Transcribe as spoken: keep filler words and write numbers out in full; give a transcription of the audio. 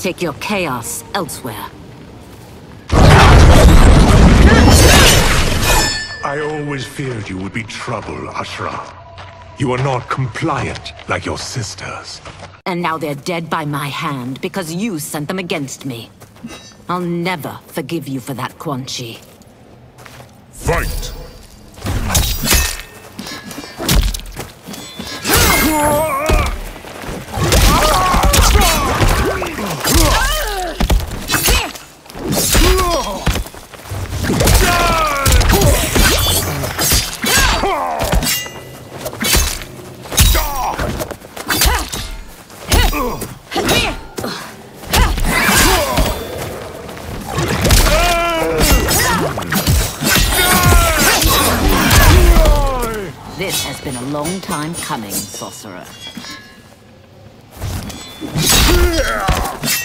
Take your chaos elsewhere. I always feared you would be trouble, Ashrah. You are not compliant like your sisters. And now they're dead by my hand because you sent them against me. I'll never forgive you for that, Quan Chi. Fight! This has been a long time coming, sorcerer.